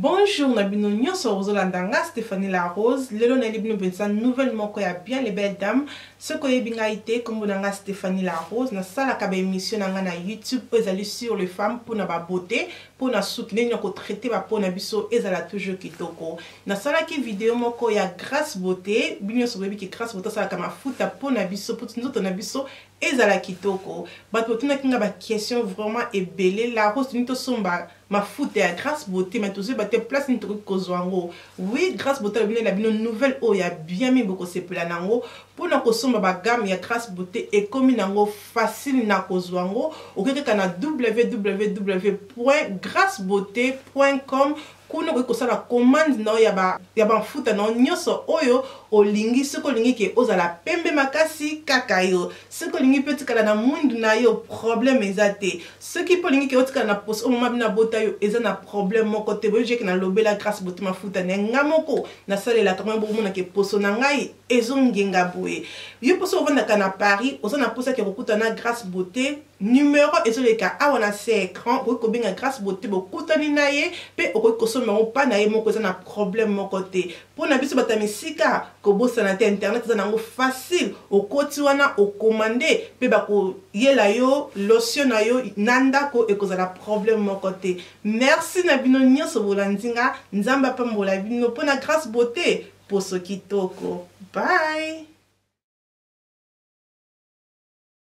Bonjour, Nabino Nyonso Rosolandanga, Stéphanie La Rose. Lelo na libino benza nouvelle moko ya bien les belles dames. Ce que yebinga ite comme nanga Stéphanie La Rose na sala ka ba émission nanga na YouTube ezali sur les femmes pour na ba beauté, pour na soutenir nyoko traiter ba pour na biso ezala toujours kitoko. Na sala ki vidéo moko ya grâce beauté, binyo so bebi ki grâce beauté sala ka mafuta pour na biso pour nzoto na biso ezala kitoko. Bato tuna kinga ba question vraiment ebele La Rose nito somba ma foute à grâce beauté mais tous batte place ni truc kozwango. Oui, grâce beauté la bino nouvelle o ya bien mis beaucoup c'est planango pour na kosomba ba gamme ya grâce beauté et comme nango facile na kozwango okeke kana www.gracebeauté.com kuna ko sala commande na ya ba futa na nyoso oyo olingi soko lingi ke ozala pembe makasi kakayo soko lingi petit kala na mundu na yo problème ezate ce qui peut lingi ke otika na pos o mama na bota yo eza na problème moko te boje ke na lobela grâce beauté mafuta na ngamoko na sala la kama bo mona ke poso na ngai ezongenga boye yo poso vanda kana Paris ozana posa ke kokuta na grâce beauté numéro ezoleka awa na écran ko benga grâce beauté bokutani na ye pe ko pas na ye moko na problème moko te pour na biso batamisika ko bossa na internet za nango facile o koti wana o commander pe ba ko yela yo lotion na yo nanda ko ekozala problème moko te. Merci na bino nyonso bolandinga nzamba pambola bino pona grâce beauté pour ce kitoko. Bye.